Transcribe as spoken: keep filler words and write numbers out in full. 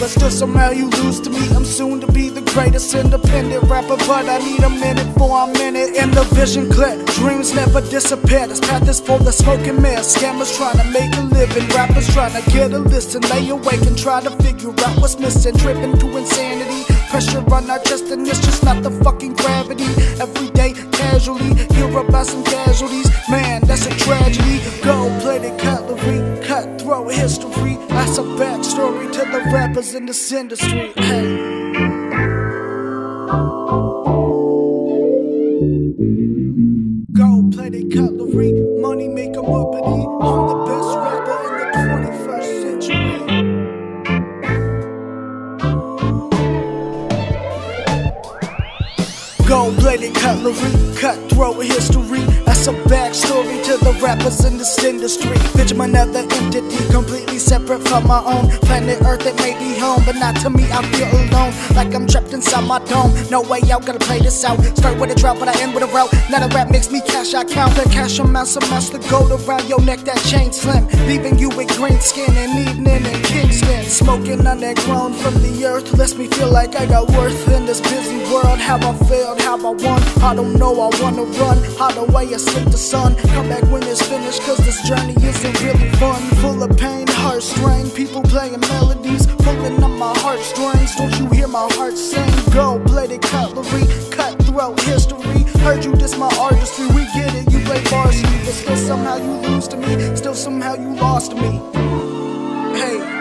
but still somehow you lose to me. I'm soon to be the greatest independent rapper, but I need a minute for a minute. And the vision clear, dreams never disappear. This path is full of smoke and mirrors. Scammers trying to make a living, rappers trying to get a listen. Lay awake and try to figure out what's missing. Driven to insanity, pressure on our chest, and it's just not the fucking gravity. Everyday casually, hear about some casualties. Man, that's a tragedy. Gold-plated cutlery, cutthroat history. That's a backstory to the rappers in this industry. Hey. Gold-plated cutlery, money maker uppity. I'm the best rapper in the twenty-first century. Gold-plated cutlery, cutthroat history. That's a backstory to the rappers in this industry. Picture another entity, completely separate from my own. Planet Earth, it may be home, but not to me, I feel alone. Like I'm trapped inside my dome, no way out, gotta play this out. Start with a drought, but I end with a route. Now the rap makes me cash, I count the cash amounts, amounts to gold around your neck, that chain slim, leaving you with green skin and evening in Kingston. Smoking underground from the earth lets me feel like I got worth in this busy world. How I failed, how I won, I don't know, I wanna run. How the way I slip the sun, come back when it's finished, cause this journey isn't really fun. Full of pain, heart strain, people playing melodies, pulling on my heartstrings. Don't you hear my heart sing? Gold-plated cutlery, cutthroat history. Heard you diss my artistry, we get it, you play varsity, but still somehow you lose to me, still somehow you lost me. Hey.